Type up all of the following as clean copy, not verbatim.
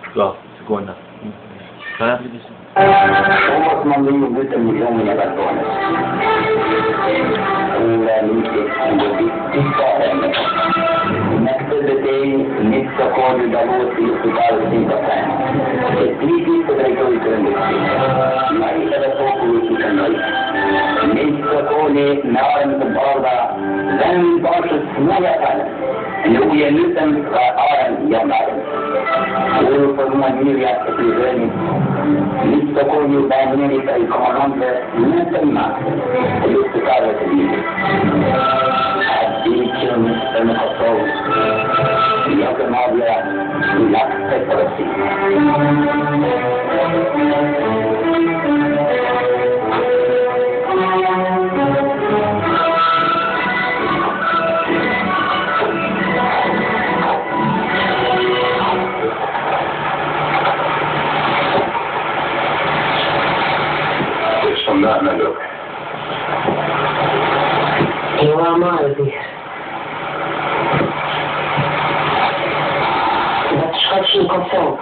لا seconda. Somos mandei muito milhão de cartões. Uma lista de história. Nesta day, nesta cor da luz e hospital de Santa Escrito sobre a grande. Mas era pouco isso também. Nesta cor na hora de borda, vem baixo semana cara. Não ia lutar para a hora de andar. Eu por uma milha de presente. Nesta cor de banheira e comandante não tem nada. O hospital é feliz. A direção é no passado. E a memória lá é para si. Not look. Eu amava-te. Zatrzymać kocoł.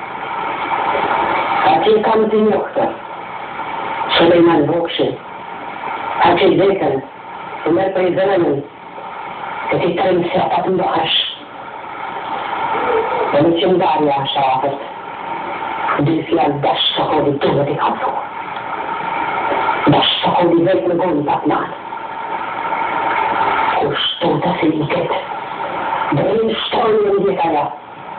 A ty kam ty nokta. Suleiman Bokszy. A ty zekan. Umar Prizanaman. A ty tarim siapat mbahash. A ty cimdari ashafat. Dilfial dash sahodi tuhati kapsu. Dash sahodi zayt nagon batnan. Kushtuta siliket. Dain shtoyen dikaya.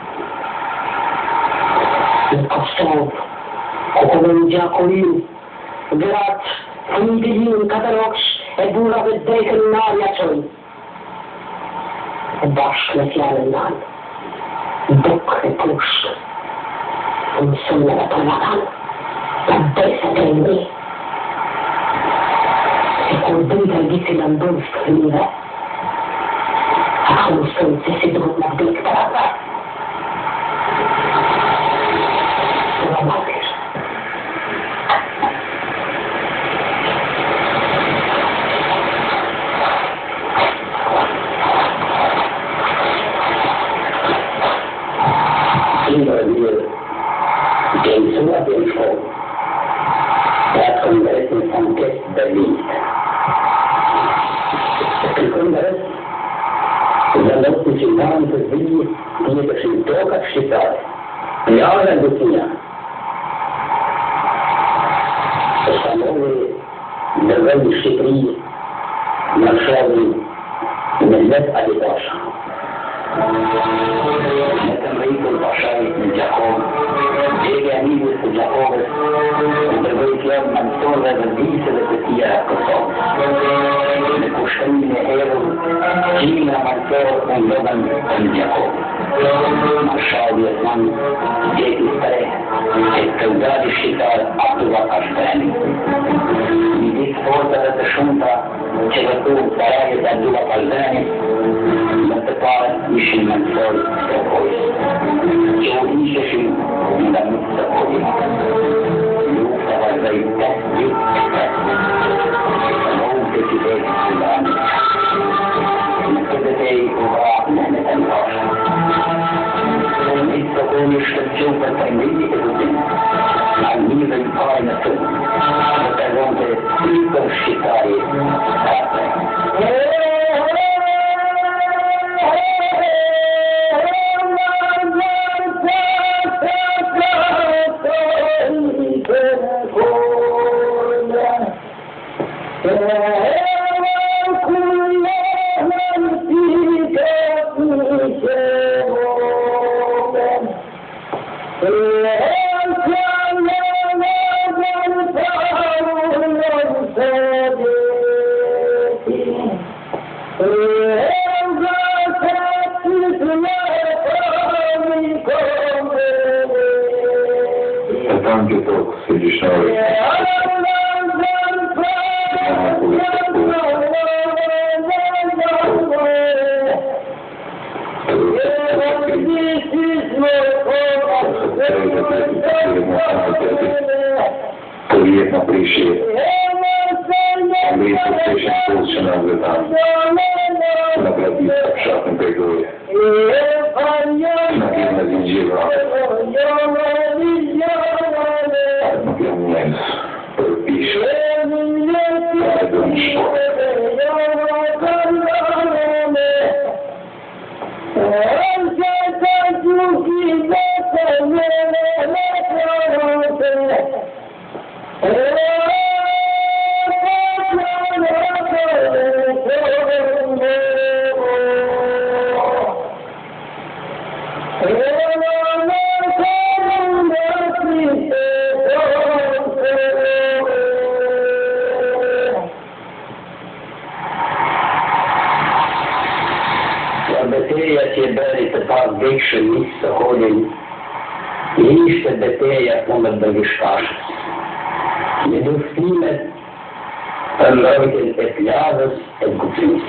القصاب ومن جاكولين قرات فميدين كتروكش ادورا بديك النار يا باش مثيان النار دك الكوش ومسمى طلعان بديس ديني يكون بنت الجيس الأندوز كلمة أخو سنة سيدهم مبديك ترابع Jensua Belfort, der Kongress von Berlin. El Kongress залог начинаем развитие некоторых только считать. Реально бытия. Установили довольнейшие три маршалы Меллет Алибаша. Это Рейкл Пашай Джакоб. Llegue amigos de Jacobes, intervención Mansola del vice de Petía Kosovo. Le Kushayne Ero, Gina Marcelo con Logan en Jacob. Marshal Vietnam, Jake Stare, el caudal de Shitar Abdullah Ashtani. Mi disforza de Shunta, Chegatur Parayet Abdullah Aldani, Matapar Mishil Mansol Stokois. Jo Ishashin, من المستقبل يوفر البيت الموت في بيت السلام مكتبتي أغراء مهنة الفرش تكون الشجوبة التنمية الدين عن ميزة القائمة وتعلم تلك الشتاء Приятно прийшли. Андрей Сущин получено в этом. Наградиться в шатном пригоре. Смотри на Зинджира. transport. Bateria ce bere te fac vechi și mici să hodin, e niște bateria până dăvișcașă. Ne dustime în lărgel pe pliavăs e cuțins.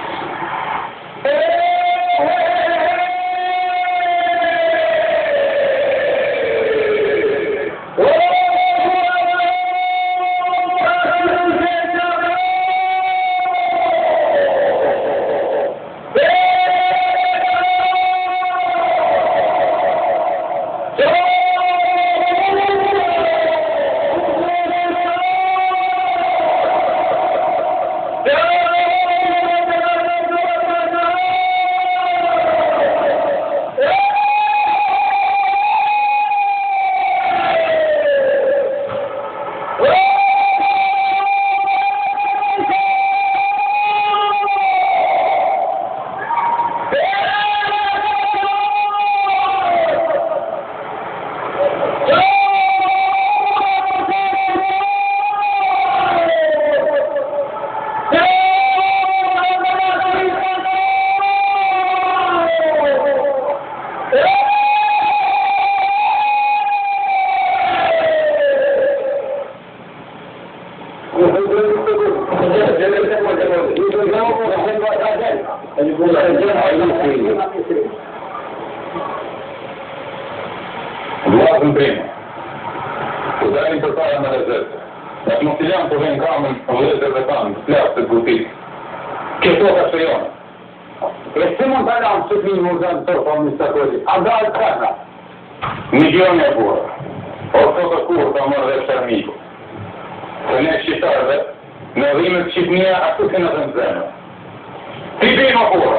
Влад în primul. Ударим по на резерве. Як мотилян повинен камень влезе за там, плясти крутить. Кислота шийона. Este montaram să fim muzant tot administratorii. A dat casa. Milione gură. O sotă curtă mă de șarmicu. Să ne șitară, ne vine cipnia atât în azânzemă. Tribima gură!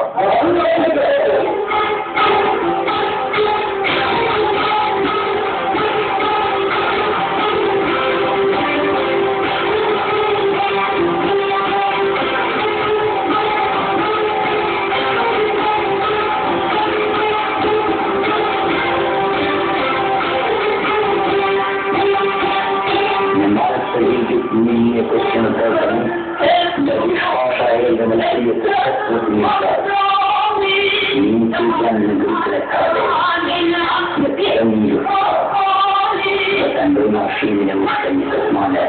Не почему даже да лишь ваша эльда на свете вот не стал. Не тузанный грудь летали. Не пьянью. Потом бы машине ушка не сосмана.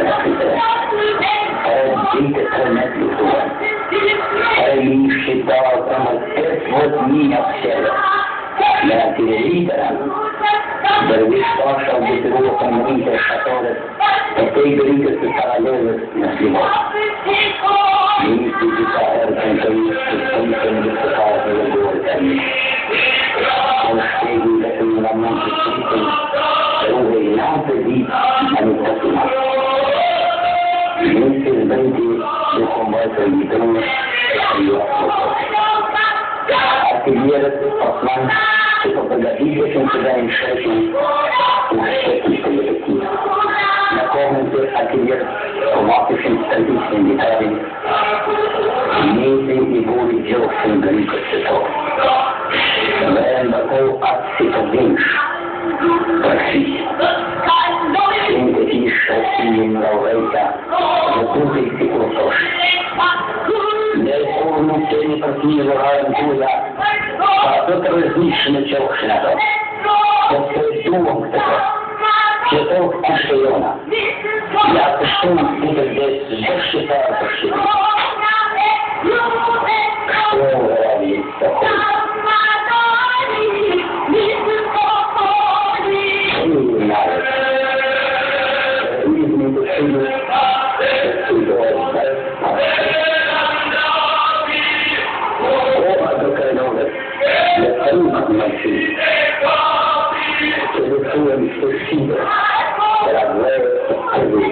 Дите тронет лихуан. Не считал там вот меня всего. Я телевизором. Дервиш Паша объявил коммунизм, который такой грызется параллельно на слимах. Министр Дикатор конкурентов столицами выступал за городами. Он шпегил такой роман с другой нам побить, а не посылать. Министр Бенди духовного лидера ее отсутствовал. Активирует Осман что подготовительным сюда решением успехом коллектива. На комнате ответ вашим столичным деталям имеется и будет делаться горит цветов. Вариант такой от цветовинш. Проси. Синтетиш осенним лауреата. Закутайте курсош. Не форму те не просили гарантуя. А тут различные челшина. Вот думал такой. Читал Кишиона. Я пишу, где здесь засчитал почти. Что говорит такой? Не знаю. Видно, почему. Телефон спасибо. Дорогая,